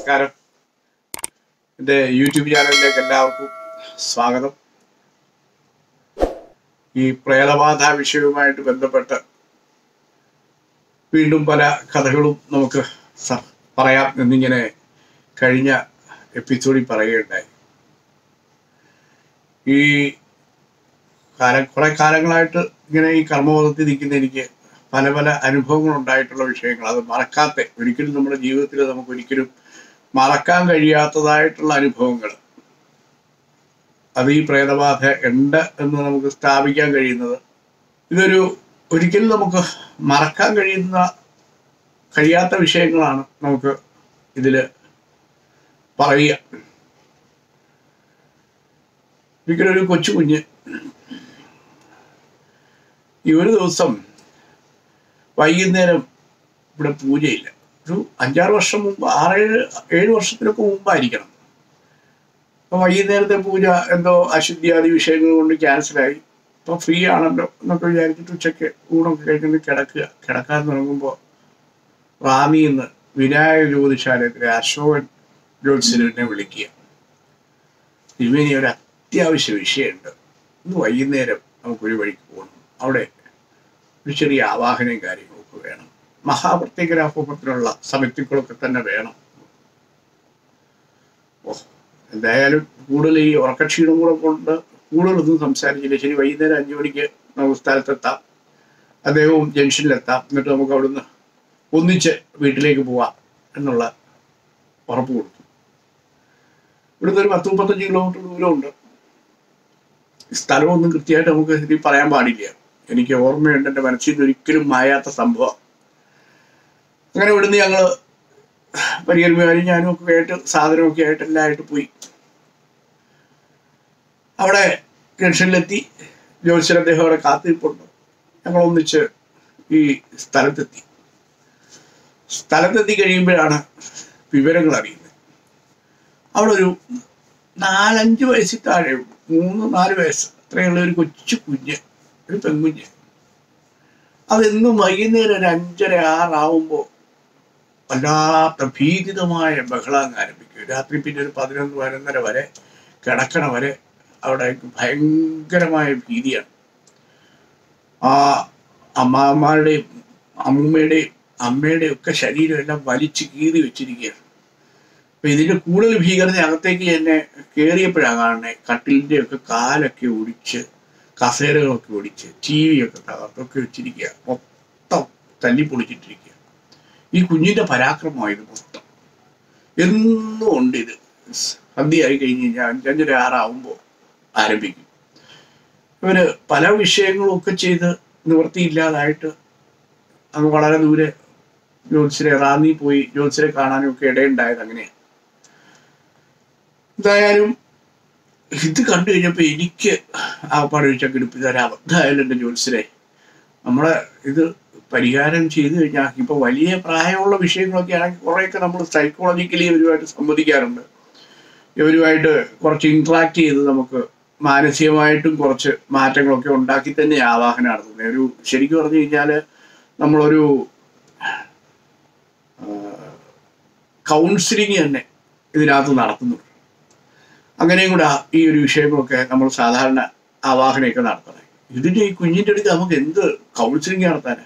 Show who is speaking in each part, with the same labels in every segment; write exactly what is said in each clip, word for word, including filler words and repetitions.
Speaker 1: നമസ്കാരം. എൻ്റെ യൂട്യൂബ് ചാനലിലേക്ക് എല്ലാവർക്കും സ്വാഗതം. ഈ പ്രേതബാധ വിഷയവുമായിട്ട് ബന്ധപ്പെട്ട് വീണ്ടും പല കഥകളും നമുക്ക് പറയാം എന്നിങ്ങനെ കഴിഞ്ഞ എപ്പിസോഡിൽ പറയുകയുണ്ടായി. ഈ കാല കുറെ കാലങ്ങളായിട്ട് ഇങ്ങനെ ഈ കർമ്മബോധത്തിൽ നിൽക്കുന്ന എനിക്ക് പല പല അനുഭവങ്ങൾ ഉണ്ടായിട്ടുള്ള വിഷയങ്ങൾ, അത് മറക്കാത്ത, ഒരിക്കലും നമ്മുടെ ജീവിതത്തിൽ നമുക്ക് ഒരിക്കലും മറക്കാൻ കഴിയാത്തതായിട്ടുള്ള അനുഭവങ്ങൾ, അത് ഈ പ്രേതബാധ ഉണ്ട് എന്ന് നമുക്ക് സ്ഥാപിക്കാൻ കഴിയുന്നത് ഇതൊരു ഒരിക്കലും നമുക്ക് മറക്കാൻ കഴിയുന്ന കഴിയാത്ത വിഷയങ്ങളാണ് നമുക്ക് ഇതില് പറയുക. ഒരിക്കലൊരു കൊച്ചു കുഞ്ഞ് ഈ ഒരു ദിവസം വൈകുന്നേരം ഇവിടെ പൂജയില്ല, ഒരു അഞ്ചാറ് വർഷം മുമ്പ്, ആറേഴ് ഏഴ് വർഷത്തിനൊക്കെ മുമ്പായിരിക്കണം. അപ്പം വൈകുന്നേരത്തെ പൂജ എന്തോ അശുദ്ധിയാദി വിഷയങ്ങൾ കൊണ്ട് ക്യാൻസലായി. അപ്പം ഫ്രീ ആണല്ലോ എന്നൊക്കെ വിചാരിച്ചിട്ട് ഉച്ചയ്ക്ക് ഊണൊക്കെ കഴിഞ്ഞിട്ട് കിടക്കുക. കിടക്കാൻ തുടങ്ങുമ്പോൾ റാന്നിന്ന് വിനായക ജ്യോതിശാലയത്തിലെ അശോകൻ ജ്യോത്സ്യനെ വിളിക്കുക. തിരുമേനി ഒരു അത്യാവശ്യ വിഷയമുണ്ട്, ഇന്ന് വൈകുന്നേരം നമുക്കൊരു വഴിക്ക് പോകണം, അവിടെ ഒരു ചെറിയ ആവാഹനയും കാര്യങ്ങളൊക്കെ വേണം, മഹാപ്രത്യേകരാഹോമത്തിനുള്ള സമിതികളൊക്കെ തന്നെ വേണം. ഓ, എന്തായാലും കൂടുതൽ ഈ ഉറക്കക്ഷീണം കൂടെ കൊണ്ട് കൂടുതലൊന്നും സംസാരിച്ചില്ല. ശരി, വൈകുന്നേരം അഞ്ചു മണിക്ക് നമുക്ക് സ്ഥലത്തെത്താം, അദ്ദേഹവും ജംഗ്ഷനിലെത്താം, എന്നിട്ട് നമുക്ക് അവിടുന്ന് ഒന്നിച്ച് വീട്ടിലേക്ക് പോവാം എന്നുള്ള ഉറപ്പ് കൊടുത്തു. ഇവിടുന്ന് ഒരു പത്ത് മുപ്പത്തഞ്ച് കിലോമീറ്റർ ദൂരമുണ്ട്. സ്ഥലമൊന്നും കൃത്യമായിട്ട് നമുക്ക് ഇതിൽ പറയാൻ പാടില്ല, എനിക്ക് ഓർമ്മയുണ്ട്, എൻ്റെ മനസ്സിൽ നിന്ന് ഒരിക്കലും മായാത്ത സംഭവം. അങ്ങനെ ഇവിടുന്ന് ഞങ്ങൾ പരികൽമാരും ഞാനും ഒക്കെ ആയിട്ട് സാധനമൊക്കെ ആയിട്ട് എല്ലാമായിട്ട് പോയി. അവിടെ ജംഗ്ഷനിലെത്തി. ജ്യോത്സ്യൻ അദ്ദേഹം അവിടെ കാത്തിരിപ്പുണ്ട്. ഞങ്ങൾ ഒന്നിച്ച് ഈ സ്ഥലത്തെത്തി. സ്ഥലത്തെത്തി കഴിയുമ്പോഴാണ് വിവരങ്ങൾ അറിയുന്നത്. അവിടെ ഒരു നാലഞ്ച് വയസ്സിൽ താഴെ, മൂന്ന് നാല് വയസ്സ് അത്രയുള്ള ഒരു കൊച്ചു കുഞ്ഞ്, ഒരു പെൺകുഞ്ഞ്, അതെന്നും വൈകുന്നേരം ഒരു അഞ്ചര ആറാവുമ്പോൾ വല്ലാത്ത ഭീതിതമായ ബഹളം ആരംഭിക്കും. രാത്രി പിന്നെ ഒരു പതിനൊന്ന് പതിനൊന്നര വരെ കിടക്കണ വരെ അവിടെ ഭയങ്കരമായ ഭീതിയാണ്. ആ അമ്മാമ്മയുടെയും അമ്മൂമ്മയുടെയും അമ്മയുടെയും ഒക്കെ ശരീരം എല്ലാം വലിച്ചു കീറി വെച്ചിരിക്കുകയാണ്. അപ്പൊ ഇതിന്റെ കൂടുതൽ ഭീകരത അകത്തേക്ക് എന്നെ കയറിയപ്പോഴാണ് കാണുന്നത്. കട്ടിലിന്റെ ഒക്കെ കാലൊക്കെ ഒടിച്ച്, കസേരകളൊക്കെ ഒടിച്ച്, ടി വി ഒക്കെ തകർത്തൊക്കെ വെച്ചിരിക്കുക, മൊത്തം തല്ലിപ്പൊളിച്ചിട്ടിരിക്കുക. ഈ കുഞ്ഞിന്റെ പരാക്രമമായത് മൊത്തം. എന്നും ഉണ്ട് ഇത്. സന്ധ്യയായി കഴിഞ്ഞ് കഴിഞ്ഞാൽ അഞ്ചഞ്ചര ആറാവുമ്പോൾ ആരംഭിക്കും. ഇവര് പല വിഷയങ്ങളും ഒക്കെ ചെയ്ത് നിവൃത്തിയില്ലാതായിട്ട് അങ്ങ് വളരെ ദൂരെ ജ്യോത്സ്യരെ റാന്നി പോയി ജ്യോത്സ്യരെ കാണാനും ഒക്കെ ഇടയുണ്ടായത് അങ്ങനെയാണ്. എന്തായാലും ഇത് കണ്ടു കഴിഞ്ഞപ്പോൾ എനിക്ക് ആ പടവിച്ചൊക്കെ എടുപ്പിച്ചാൽ അബദ്ധമായാലും എൻ്റെ ജ്യോത്സ്യരെ നമ്മളെ ഇത് പരിഹാരം ചെയ്തു കഴിഞ്ഞാൽ, ഇപ്പോൾ വലിയ പ്രായമുള്ള വിഷയങ്ങളൊക്കെ ആണെങ്കിൽ കുറേയൊക്കെ നമ്മൾ സൈക്കോളജിക്കലി ഇവരുമായിട്ട് സംവദിക്കാറുണ്ട്. ഇവരുമായിട്ട് കുറച്ച് ഇൻട്രാക്ട് ചെയ്ത് നമുക്ക് മാനസികമായിട്ടും കുറച്ച് മാറ്റങ്ങളൊക്കെ ഉണ്ടാക്കി തന്നെ ആവാഹനം നടത്തുന്നത്. ഒരു ശരിക്കും പറഞ്ഞു കഴിഞ്ഞാൽ നമ്മളൊരു കൗൺസിലിംഗ് തന്നെ ഇതിനകത്ത് നടത്തുന്നുണ്ട്. അങ്ങനെയും കൂടെ ഈ ഒരു വിഷയങ്ങളൊക്കെ നമ്മൾ സാധാരണ ആവാഹനയൊക്കെ നടത്തണം. ഇതിൻ്റെ ഈ കുഞ്ഞിൻ്റെ അടുത്ത് നമുക്ക് എന്ത് കൗൺസിലിംഗ് നടത്താനാണ്?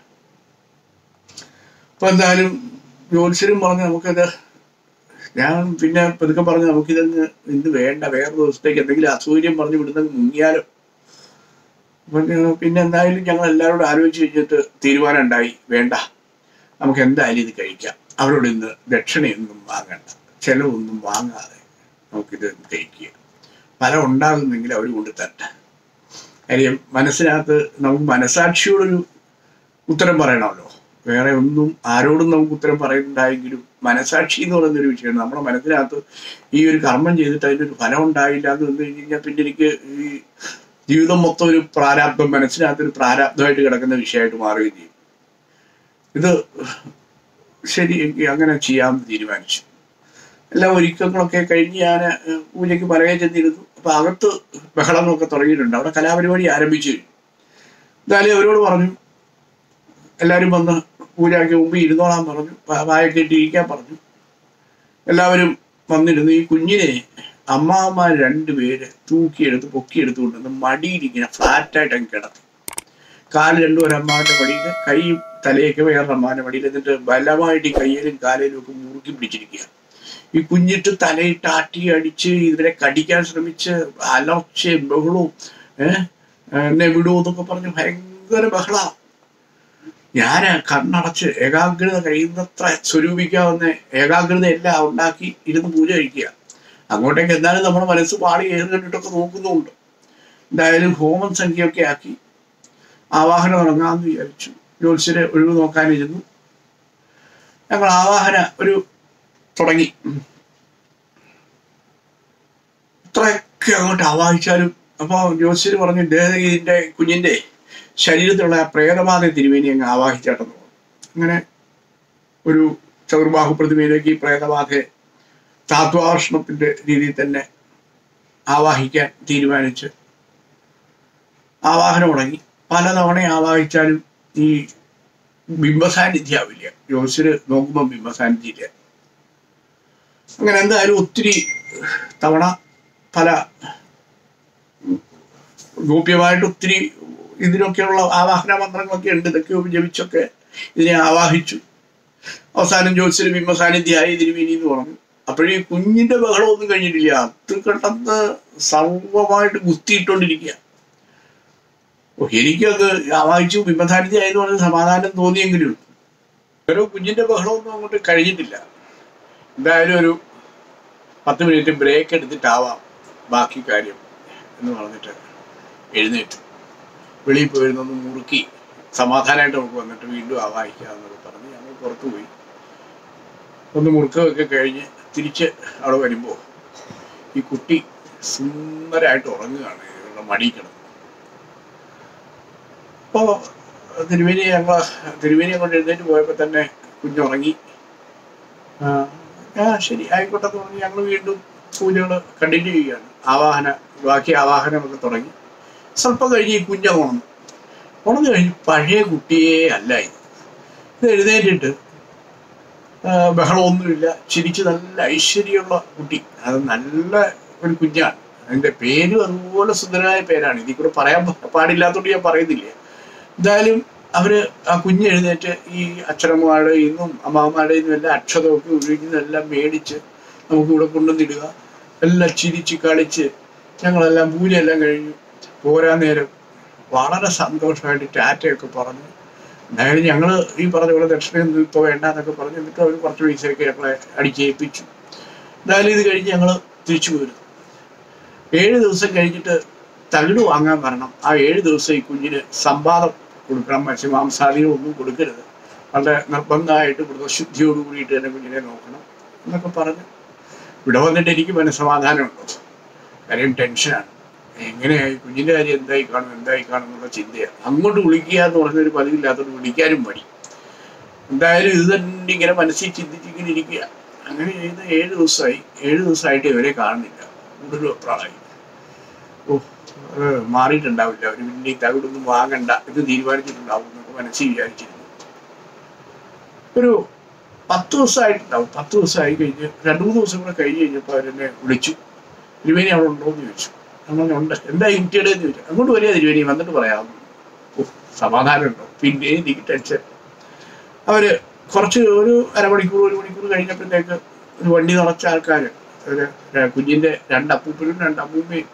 Speaker 1: അപ്പൊ എന്തായാലും ജ്യോത്സ്യരും പറഞ്ഞ് നമുക്കിത്, ഞാൻ പിന്നെ പതുക്കെ പറഞ്ഞ് നമുക്കിതൊന്ന് ഇന്ന് വേണ്ട, വേറെ ദിവസത്തേക്ക് എന്തെങ്കിലും അസൗകര്യം പറഞ്ഞ് വിടുന്ന മുങ്ങിയാലോ. അപ്പൊ പിന്നെ എന്തായാലും ഞങ്ങൾ എല്ലാവരോടും ആലോചിച്ച് കഴിഞ്ഞിട്ട് തീരുമാനം ഉണ്ടായി, വേണ്ട, നമുക്ക് എന്തായാലും ഇത് കഴിക്കാം, അവരോട് ഇന്ന് ദക്ഷിണയൊന്നും വാങ്ങണ്ട, ചെലവൊന്നും വാങ്ങാതെ നമുക്കിത് കഴിക്കുക, ഫലം ഉണ്ടാകുന്നെങ്കിൽ അവർ കൊണ്ട് തരട്ടെ. കാര്യം മനസ്സിനകത്ത് നമുക്ക് മനസാക്ഷിയോടൊരു ഉത്തരം പറയണമല്ലോ. വേറെ ഒന്നും ആരോടും നമുക്ക് ഉത്തരം പറയുന്നുണ്ടായെങ്കിലും മനസാക്ഷി എന്ന് പറയുന്നൊരു വിഷയമാണ്. നമ്മുടെ മനസ്സിനകത്ത് ഈ ഒരു കർമ്മം ചെയ്തിട്ട് അതിൻ്റെ ഒരു ഫലം ഉണ്ടായില്ല എന്ന് വന്നു കഴിഞ്ഞ് കഴിഞ്ഞാൽ പിന്നെ എനിക്ക് ഈ ജീവിതം മൊത്തം ഒരു പ്രാരാബ്ദം, മനസ്സിനകത്ത് ഒരു പ്രാരാബ്ദമായിട്ട് കിടക്കുന്ന വിഷയമായിട്ട് മാറുകയും ചെയ്യും. ഇത് ശരി, എനിക്ക് അങ്ങനെ ചെയ്യാമെന്ന് തീരുമാനിച്ചു. എല്ലാ ഒരുക്കങ്ങളൊക്കെ കഴിഞ്ഞ് ഞാൻ പൂജയ്ക്ക് പറയാൻ ചെന്നിരുന്നു. അപ്പൊ അകത്ത് ബഹളങ്ങളൊക്കെ തുടങ്ങിയിട്ടുണ്ട്. അവിടെ കലാപരിപാടി ആരംഭിച്ചു കഴിഞ്ഞു. എന്തായാലും അവരോട് പറഞ്ഞു, എല്ലാവരും വന്ന് പൂജയ്ക്ക് മുമ്പ് ഇരുന്നോളാൻ പറഞ്ഞു, വായൊക്കെ ഇട്ടിരിക്കാൻ പറഞ്ഞു. എല്ലാവരും വന്നിരുന്നു. ഈ കുഞ്ഞിനെ അമ്മാവന്മാർ രണ്ടുപേര് തൂക്കിയെടുത്ത് പൊക്കിയെടുത്ത് കൊണ്ടുവന്ന് മടിയിലിങ്ങനെ ഫ്ലാറ്റായിട്ട് അങ്ങ് കിടത്തി. കാല് രണ്ടും ഒരമ്മാവൻ്റെ മടിയിൽ, കൈ തലയൊക്കെ വേറൊരു അമ്മാവൻ്റെ മടിയിൽ. എന്നിട്ട് ബലമായിട്ട് ഈ കയ്യിലും കാലയിലും ഒക്കെ മുറുക്കി പിടിച്ചിരിക്കുക. ഈ കുഞ്ഞിട്ട് തലയിട്ട് ആട്ടി അടിച്ച് ഇവരെ കടിക്കാൻ ശ്രമിച്ച് അലർച്ചയും ബഹളവും ഏഹ് എന്നെ വിടൂ എന്നൊക്കെ പറഞ്ഞ് ഭയങ്കര ബഹള. ഞാൻ കണ്ണടച്ച് ഏകാഗ്രത കഴിയുന്നത്ര സ്വരൂപിക്കാവുന്ന ഏകാഗ്രത എല്ലാം ഉണ്ടാക്കി ഇരുന്ന് പൂജ കഴിക്കുക. അങ്ങോട്ടേക്ക് എന്തായാലും നമ്മുടെ മനസ്സ് പാടി ഏറ് കണ്ടിട്ടൊക്കെ നോക്കുന്നുമുണ്ട്. എന്തായാലും ഹോമം സംഖ്യയൊക്കെ ആക്കി ആവാഹനം തുടങ്ങാമെന്ന് വിചാരിച്ചു. ജ്യോത്സ്യരെ ഒഴിവ് നോക്കാനിരുന്നു. ഞങ്ങൾ ആവാഹന ഒരു തുടങ്ങി. ഇത്രയൊക്കെ അങ്ങോട്ട് ആവാഹിച്ചാലും അപ്പോൾ ജ്യോത്സ്യർ പറഞ്ഞു, ഇതിൻ്റെ കുഞ്ഞിൻ്റെ ശരീരത്തിലുള്ള പ്രേതബാധ തിരുമേനി അങ്ങ് ആവാഹിച്ചാട്ടെന്ന് പറഞ്ഞു. അങ്ങനെ ഒരു ചതുർബാഹു പ്രതിമയിലേക്ക് ഈ പ്രേതബാധയെ താത്വാർഷണത്തിൻ്റെ രീതിയിൽ തന്നെ ആവാഹിക്കാൻ തീരുമാനിച്ച് ആവാഹനം തുടങ്ങി. പലതവണ ആവാഹിച്ചാലും ഈ ബിംബസാന്നിധ്യാവില്ല. ജ്യോത്സ്യർ നോക്കുമ്പോൾ ബിംബസാന്നിധ്യമില്ല. അങ്ങനെ എന്തായാലും ഒത്തിരി തവണ പല ഗോപ്യമായിട്ട് ഒത്തിരി ഇതിനൊക്കെയുള്ള ആവാഹന മന്ത്രങ്ങളൊക്കെ ഉണ്ട്. ഇതൊക്കെ ജപിച്ചൊക്കെ ഇതിനെ ആവാഹിച്ചു. അവസാനം ജ്യോത്സ്യർ ബിംബസാന്നിധ്യമായി തിരുമേനി എന്ന് പറഞ്ഞു. അപ്പോഴേ കുഞ്ഞിന്റെ ബഹളമൊന്നും കഴിഞ്ഞിട്ടില്ല. അത് കിടന്ന് സർവമായിട്ട് കുത്തിയിട്ടുകൊണ്ടിരിക്കുക. ഓ എനിക്കത് ആവാഹിച്ചു ബിംബസാന്നിധ്യം ആയെന്ന് പറഞ്ഞ് സമാധാനം തോന്നിയെങ്കിലും ഓരോ കുഞ്ഞിന്റെ ബഹളമൊന്നും അങ്ങോട്ട് കഴിഞ്ഞിട്ടില്ല. എന്തായാലും ഒരു പത്ത് മിനിറ്റ് ബ്രേക്ക് എടുത്തിട്ടാവാം ബാക്കി കാര്യം എന്ന് പറഞ്ഞിട്ട് എഴുന്നേറ്റ് വെളിയിൽ പോയിരുന്നൊന്ന് മുറുക്കി സമാധാനമായിട്ട് നമുക്ക് വന്നിട്ട് വീണ്ടും ആവാഹിക്കാമെന്നൊക്കെ പറഞ്ഞ് ഞങ്ങൾ പുറത്തു പോയി. ഒന്ന് മുറുക്കമൊക്കെ കഴിഞ്ഞ് തിരിച്ച് അവിടെ വരുമ്പോൾ ഈ കുട്ടി സുന്ദരമായിട്ട് ഉറങ്ങുകയാണ്, ഇവരുടെ മടി കിടന്ന്. അപ്പോൾ തിരുവേനി ഞങ്ങൾ തിരുവേനിയെ കൊണ്ട് എഴുന്നേറ്റ് പോയപ്പോൾ തന്നെ കുഞ്ഞുറങ്ങി. ആ ശരി ആയിക്കോട്ടെന്ന് പറഞ്ഞ് ഞങ്ങൾ വീണ്ടും പൂജകൾ കണ്ടിന്യൂ ചെയ്യുകയാണ്. ആവാഹന ബാക്കി ആവാഹനമൊക്കെ തുടങ്ങി. സ്വല്പം കഴിഞ്ഞ് ഈ കുഞ്ഞ ഉണർന്നു. ഉണർന്നു കഴിഞ്ഞ് പഴയ കുട്ടിയേ അല്ല ഇത്. ഇത് എഴുന്നേറ്റിട്ട് ബഹളമൊന്നുമില്ല, ചിരിച്ച് നല്ല ഐശ്വര്യമുള്ള കുട്ടി. അത് നല്ല ഒരു കുഞ്ഞാണ്. അതിൻ്റെ പേരും അതുപോലെ സുന്ദരമായ പേരാണ്. ഇതിൽ കൂടെ പറയാൻ പാടില്ലാത്തതുകൊണ്ട് ഞാൻ പറയുന്നില്ല. എന്തായാലും അവര് ആ കുഞ്ഞ് എഴുന്നേറ്റ് ഈ അച്ഛനമ്മമാരുടെ ഇന്നും അമ്മാമ്മമാരുടെ ഇന്നും എല്ലാം അക്ഷതമൊക്കെ ഒഴുകുന്നതെല്ലാം മേടിച്ച് നമുക്ക് ഇവിടെ കൊണ്ടുവന്നിടുക. എല്ലാം ചിരിച്ച് കളിച്ച് ഞങ്ങളെല്ലാം പൂജയെല്ലാം കഴിഞ്ഞു പോരാൻ നേരം വളരെ സന്തോഷമായിട്ട് ടാറ്റയൊക്കെ പറഞ്ഞു. എന്തായാലും ഞങ്ങൾ ഈ പറഞ്ഞ പോലെ ദക്ഷിണയൊന്നും ഇപ്പോൾ വേണ്ട എന്നൊക്കെ പറഞ്ഞു. എന്നിട്ട് അവർ കുറച്ച് പൈസയൊക്കെ ഞങ്ങളെ അടിച്ചേൽപ്പിച്ചു. എന്തായാലും ഇത് കഴിഞ്ഞ് ഞങ്ങൾ തിരിച്ചു പോയിരുന്നു. ഏഴ് ദിവസം കഴിഞ്ഞിട്ട് തകിട് വാങ്ങാൻ വരണം. ആ ഏഴ് ദിവസം ഈ കുഞ്ഞിന് സമ്പാദം കൊടുക്കണം. മത്സ്യമാംസാദികളൊന്നും കൊടുക്കരുത്. വളരെ നിർബന്ധമായിട്ട് വ്രതശുദ്ധിയോട് കൂടിയിട്ട് തന്നെ കുഞ്ഞിനെ നോക്കണം എന്നൊക്കെ പറഞ്ഞ് ഇവിടെ വന്നിട്ട് എനിക്ക് മനസ്സമാധാനമുണ്ടോ? കാര്യം ടെൻഷനാണ്. എങ്ങനെയായി കുഞ്ഞിൻ്റെ കാര്യം എന്തായി കാണും എന്തായി കാണും എന്നുള്ള ചിന്തയാണ്. അങ്ങോട്ട് വിളിക്കുക എന്ന് പറഞ്ഞൊരു പതിവില്ലാത്തതുകൊണ്ട് വിളിക്കാനും മടി. എന്തായാലും ഇത് തന്നെ ഇങ്ങനെ മനസ്സിൽ ചിന്തിച്ചിങ്ങനെ ഇരിക്കുക. അങ്ങനെ ചെയ്ത് ഏഴ് ദിവസമായി. ഏഴ് ദിവസമായിട്ട് ഇവരെ കാണുന്നില്ല. കൂടുതലും അപ്രാളായി. ഓ അത് മാറിയിട്ടുണ്ടാവില്ല. അവർ പിന്നെ ഈ തകിടൊന്നും വാങ്ങണ്ട ഇത് തീരുമാനിച്ചിട്ടുണ്ടാവും എന്നൊക്കെ മനസ്സിൽ വിചാരിച്ചിരുന്നു. ഒരു പത്ത് ദിവസമായിട്ടുണ്ടാവും. പത്ത് ദിവസമായി കഴിഞ്ഞ് രണ്ട് മൂന്ന് ദിവസം കൂടെ കഴിഞ്ഞ് കഴിഞ്ഞപ്പോൾ അവരെന്നെ വിളിച്ചു. തിരുവേനി അവിടെ ഉണ്ടോ എന്ന് ചോദിച്ചു. അങ്ങനെ ഉണ്ട്. എന്താ ഇന്ത്യയുടെയെന്ന് ചോദിച്ചു. അങ്ങോട്ട് വരിക തിരുവേനി, വന്നിട്ട് പറയാം. ഓ സമാധാനം ഉണ്ടോ? പിന്നെ എനിക്ക് ടെൻഷൻ. അവർ കുറച്ച് ഒരു അരമണിക്കൂർ ഒരു മണിക്കൂർ കഴിഞ്ഞപ്പോഴത്തേക്ക് ഒരു വണ്ടി നിറച്ച ആൾക്കാർ, ഒരു കുഞ്ഞിൻ്റെ രണ്ടപ്പൂപ്പനും രണ്ടമ്മൂമ്മയും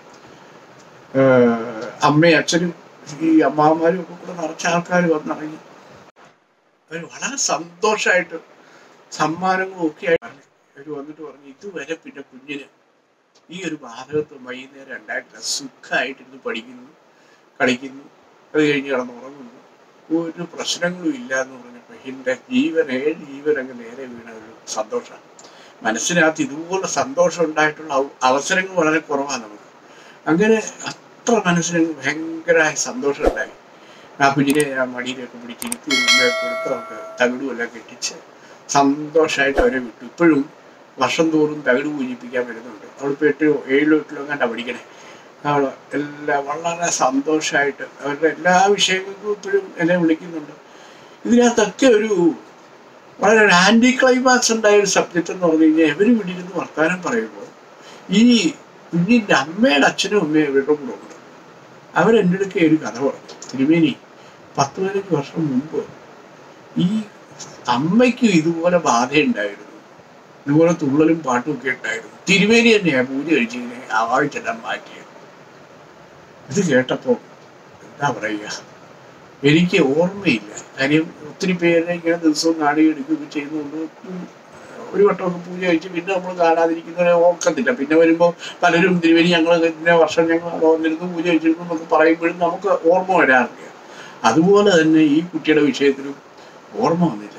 Speaker 1: അമ്മയും അച്ഛനും ഈ അമ്മാവന്മാരും ഒക്കെ കൂടെ നിറച്ച ആൾക്കാർ വന്നിറങ്ങി. അവർ വളരെ സന്തോഷമായിട്ട് സമ്മാനങ്ങളും ഒക്കെ ആയിട്ട് അവർ വന്നിട്ട് പറഞ്ഞു, ഇതുവരെ പിന്നെ കുഞ്ഞിന് ഈ ഒരു ബാധകത്വം വൈകുന്നേരം ഉണ്ടായിട്ടില്ല. സുഖമായിട്ടിരുന്ന് പഠിക്കുന്നു, കളിക്കുന്നു, അത് കഴിഞ്ഞ് കിടന്ന് ഉറങ്ങുന്നു, ഒരു പ്രശ്നങ്ങളും ഇല്ല എന്ന് പറഞ്ഞപ്പോൾ എൻ്റെ ജീവൻ ഏഴ് ജീവൻ അങ്ങ് നേരെ വീണ ഒരു സന്തോഷമാണ്. മനസ്സിനകത്ത് ഇതുപോലെ സന്തോഷം ഉണ്ടായിട്ടുള്ള അവസരങ്ങൾ വളരെ കുറവാണ് നമുക്ക്. അങ്ങനെ അത്ര മനസ്സിന് ഭയങ്കരമായ സന്തോഷം ഉണ്ടായി. ആ കുഞ്ഞിനെ ആ മടിയിലൊക്കെ പിടിച്ചിരുത്തി കൊടുത്തൊക്കെ തകിടുമെല്ലാം കെട്ടിച്ച് സന്തോഷമായിട്ട് അവരെ വിട്ടു. ഇപ്പോഴും വർഷം തോറും തകിട് പൂജിപ്പിക്കാൻ വരുന്നുണ്ട്. അവളിപ്പോൾ എട്ടോ ഏഴിലോ എട്ടിലോ കണ്ടാ പഠിക്കണേ. അവൾ എല്ലാം വളരെ സന്തോഷമായിട്ട് അവരുടെ എല്ലാ വിഷയങ്ങൾക്കും ഇപ്പോഴും എന്നെ വിളിക്കുന്നുണ്ട്. ഇതിനകത്തൊക്കെ ഒരു വളരെ ഒരു ആൻറ്റി ക്ലൈമാക്സ് ഉണ്ടായ ഒരു സബ്ജക്റ്റ് എന്ന് പറഞ്ഞു കഴിഞ്ഞാൽ ഇവർ ഇവിടെ ഇരുന്ന് വർത്തമാനം പറയുമ്പോൾ ഈ കുഞ്ഞിൻ്റെ അമ്മയുടെ അച്ഛനും അമ്മയും ഇവരുടെ കൂടെ ഉണ്ട്. അവരെൻ്റെ അടുക്കെ ഒരു കഥ പറഞ്ഞു. തിരുമേനി, പത്ത് പതിനഞ്ച് വർഷം മുമ്പ് ഈ അമ്മയ്ക്കും ഇതുപോലെ ബാധയുണ്ടായിരുന്നു, ഇതുപോലെ തുള്ളലും പാട്ടും ഒക്കെ ഉണ്ടായിരുന്നു. തിരുമേനി തന്നെയാണ് പൂജ കഴിച്ചിങ്ങനെ ആവാഴ്ചെല്ലാം മാറ്റിയത്. ഇത് കേട്ടപ്പോൾ എന്താ പറയുക, എനിക്ക് ഓർമ്മയില്ല. കാര്യം ഒത്തിരി പേരെ ഇങ്ങനെ ദിവസവും നാടിയെടുക്കുകയൊക്കെ ചെയ്യുന്നതുകൊണ്ട് ഒരു വട്ടമൊക്കെ പൂജ കഴിച്ച് പിന്നെ നമ്മൾ കാണാതിരിക്കുന്നവരെ ഓർക്കത്തില്ല. പിന്നെ വരുമ്പോൾ പലരും തിരുവേനി ഞങ്ങൾ ഇന്ന വർഷം ഞങ്ങൾ വന്നിരുന്നു പൂജ കഴിച്ചിരുന്നു എന്നൊക്കെ പറയുമ്പോഴും നമുക്ക് ഓർമ്മ വരാറില്ല. അതുപോലെ തന്നെ ഈ കുട്ടിയുടെ വിഷയത്തിലും ഓർമ്മ വന്നില്ല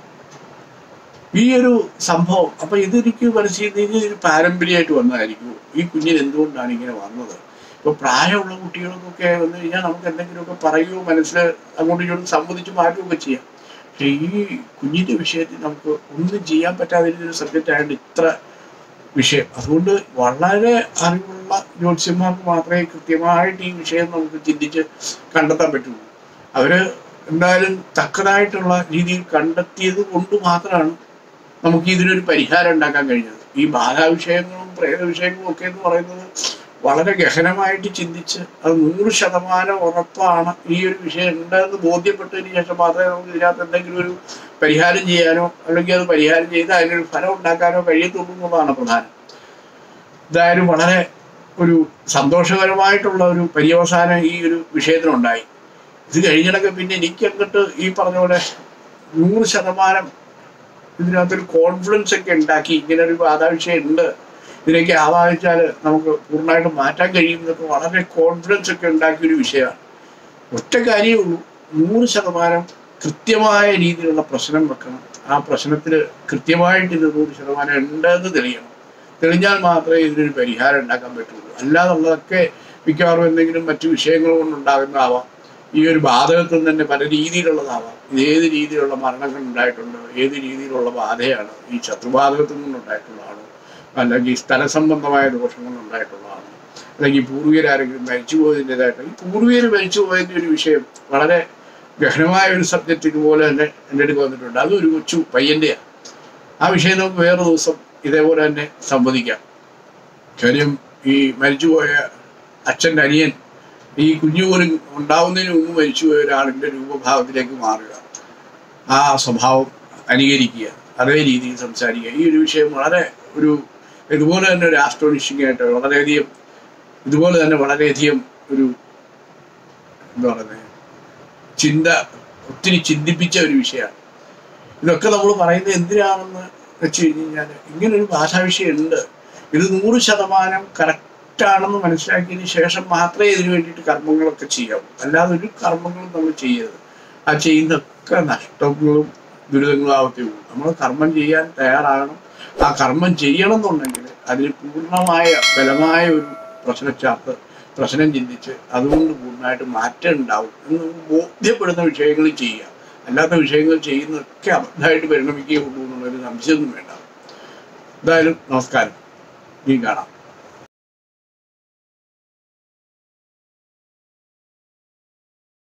Speaker 1: ഈ ഒരു സംഭവം. അപ്പം ഇതെനിക്ക് മനസ്സിലാക്കി ഒരു പാരമ്പര്യമായിട്ട് വന്നതായിരിക്കും. ഈ കുഞ്ഞിന് എന്തുകൊണ്ടാണ് ഇങ്ങനെ വന്നത്? ഇപ്പോൾ പ്രായമുള്ള കുട്ടികൾക്കൊക്കെ വന്നു കഴിഞ്ഞാൽ നമുക്ക് എന്തെങ്കിലുമൊക്കെ പറയുകയോ മനസ്സിൽ അങ്ങോട്ടും ഇങ്ങോട്ടും സംബന്ധിച്ച് മാറ്റുകയൊക്കെ ചെയ്യാം. പക്ഷേ ഈ കുഞ്ഞിൻ്റെ വിഷയത്തിൽ നമുക്ക് ഒന്നും ചെയ്യാൻ പറ്റാതിരുന്നൊരു സബ്ജക്റ്റ് ആയതുകൊണ്ട് ഇത്ര വിഷയം. അതുകൊണ്ട് വളരെ അറിവുള്ള ജ്യോത്സ്യന്മാർക്ക് മാത്രമേ കൃത്യമായിട്ട് ഈ വിഷയം നമുക്ക് ചിന്തിച്ച് കണ്ടെത്താൻ പറ്റുള്ളൂ. അവർ എന്തായാലും തക്കതായിട്ടുള്ള രീതിയിൽ കണ്ടെത്തിയത് കൊണ്ട് മാത്രമാണ് നമുക്ക് ഇതിനൊരു പരിഹാരം ഉണ്ടാക്കാൻ കഴിഞ്ഞത്. ഈ ബാധാവിഷയങ്ങളും പ്രേത വിഷയങ്ങളും ഒക്കെ എന്ന് പറയുന്നത് വളരെ ഗഹനമായിട്ട് ചിന്തിച്ച് അത് നൂറ് ശതമാനം ഉറപ്പാണ് ഈ ഒരു വിഷയം ഉണ്ടെന്ന് ബോധ്യപ്പെട്ടതിന് ശേഷം മാത്രമേ നമുക്ക് ഇതിനകത്ത് എന്തെങ്കിലും ഒരു പരിഹാരം ചെയ്യാനോ അല്ലെങ്കിൽ അത് പരിഹാരം ചെയ്ത് അതിനൊരു ഫലം ഉണ്ടാക്കാനോ കഴിയത്തുള്ളൂ എന്നുള്ളതാണ് പ്രധാനം. എന്തായാലും വളരെ ഒരു സന്തോഷകരമായിട്ടുള്ള ഒരു പര്യവസാനം ഈ ഒരു വിഷയത്തിനുണ്ടായി. ഇത് കഴിഞ്ഞിടക്കെ പിന്നെ എനിക്ക് അങ്ങോട്ട് ഈ പറഞ്ഞ പോലെ നൂറ് ശതമാനം ഇതിനകത്തൊരു കോൺഫിഡൻസ് ഒക്കെ ഉണ്ടാക്കി ഇങ്ങനെ ഒരു ബാധാവിഷയം ഉണ്ട്, ഇതിലേക്ക് ആവാഹിച്ചാൽ നമുക്ക് പൂർണ്ണമായിട്ട് മാറ്റാൻ കഴിയുന്നതൊക്കെ വളരെ കോൺഫിഡൻസ് ഒക്കെ ഉണ്ടാക്കിയൊരു വിഷയമാണ്. ഒറ്റ കാര്യമേ ഉള്ളൂ, നൂറ് ശതമാനം കൃത്യമായ രീതിയിലുള്ള പ്രശ്നം വെക്കണം. ആ പ്രശ്നത്തിൽ കൃത്യമായിട്ട് ഇത് നൂറ് ശതമാനം ഉണ്ടെന്ന് തെളിയണം. തെളിഞ്ഞാൽ മാത്രമേ ഇതിനൊരു പരിഹാരം ഉണ്ടാക്കാൻ പറ്റുള്ളൂ. അല്ലാതുള്ളതൊക്കെ മിക്കവാറും എന്തെങ്കിലും മറ്റു വിഷയങ്ങൾ കൊണ്ടുണ്ടാകുന്നതാവാം. ഈ ഒരു ബാധകത്തിൽ തന്നെ പല രീതിയിലുള്ളതാവാം. ഇത് ഏത് രീതിയിലുള്ള മരണങ്ങൾ ഉണ്ടായിട്ടുണ്ട്, ഏത് രീതിയിലുള്ള ബാധയാണ്, ഈ ശത്രുബാധകത്തിൽ നിന്നുണ്ടായിട്ടുള്ളതാണോ, അല്ലെങ്കിൽ സ്ഥലസംബന്ധമായ ദോഷങ്ങൾ ഉണ്ടായിട്ടുള്ളതാണ്, അല്ലെങ്കിൽ പൂർവികരാരെങ്കിലും മരിച്ചു പോയതിൻ്റെതായിട്ട്. ഈ പൂർവികർ മരിച്ചു പോയതിൻ്റെ ഒരു വിഷയം വളരെ ഗഹനമായ ഒരു സബ്ജക്റ്റ് ഇതുപോലെ തന്നെ എൻ്റെ അടുത്ത് വന്നിട്ടുണ്ട്. അതൊരു കൊച്ചു പയ്യൻ്റെയാണ്. ആ വിഷയം നമുക്ക് വേറെ ദിവസം ഇതേപോലെ തന്നെ സംവദിക്കാം. കാര്യം ഈ മരിച്ചുപോയ അച്ഛൻ്റെ അനിയൻ ഈ കുഞ്ഞു പോലും ഉണ്ടാവുന്നതിന് മുമ്പ് മരിച്ചുപോയ ഒരാളിൻ്റെ രൂപഭാവത്തിലേക്ക് മാറുക, ആ സ്വഭാവം അനുകരിക്കുക, അതേ രീതിയിൽ സംസാരിക്കുക. ഈ ഒരു വിഷയം വളരെ ഒരു ഇതുപോലെ തന്നെ ഒരു ആസ്ട്രോണിഷിംഗ് ആയിട്ട് വളരെയധികം ഇതുപോലെ തന്നെ വളരെയധികം ഒരു എന്താ പറയുന്നത് ചിന്ത ഒത്തിരി ചിന്തിപ്പിച്ച ഒരു വിഷയമാണ്. ഇതൊക്കെ നമ്മൾ പറയുന്നത് എന്തിനാണെന്ന് വെച്ച് കഴിഞ്ഞ് കഴിഞ്ഞാൽ ഇങ്ങനൊരു ഭാഷാവിഷയം ഉണ്ട്, ഇത് നൂറ് ശതമാനം കറക്റ്റാണെന്ന് മനസ്സിലാക്കിയതിന് ശേഷം മാത്രമേ ഇതിനു വേണ്ടിയിട്ട് കർമ്മങ്ങളൊക്കെ ചെയ്യാവൂ. അല്ലാതെ ഒരു കർമ്മങ്ങളും നമ്മൾ ചെയ്യരുത്. ആ ചെയ്യുന്നൊക്കെ നഷ്ടങ്ങളും ദുരിതങ്ങളും ആവത്തേ ഉള്ളൂ. നമ്മൾ കർമ്മം ചെയ്യാൻ തയ്യാറാകണം. ആ കർമ്മം ചെയ്യണം എന്നുണ്ടെങ്കിൽ അതിന് പൂർണ്ണമായ ബലമായ ഒരു പ്രശ്നച്ചാർത്ത് പ്രശ്നം ചിന്തിച്ച് അതുകൊണ്ട് പൂർണ്ണമായിട്ട് മാറ്റം ഉണ്ടാവും എന്ന് ബോധ്യപ്പെടുന്ന വിഷയങ്ങൾ ചെയ്യുക. അല്ലാത്ത വിഷയങ്ങൾ ചെയ്യുന്നതൊക്കെ അബദ്ധമായിട്ട് പരിണമിക്കുകയുള്ളൂ എന്നുള്ളൊരു സംശയമൊന്നും വേണ്ട. എന്തായാലും നമസ്കാരം, ഇനി കാണാം.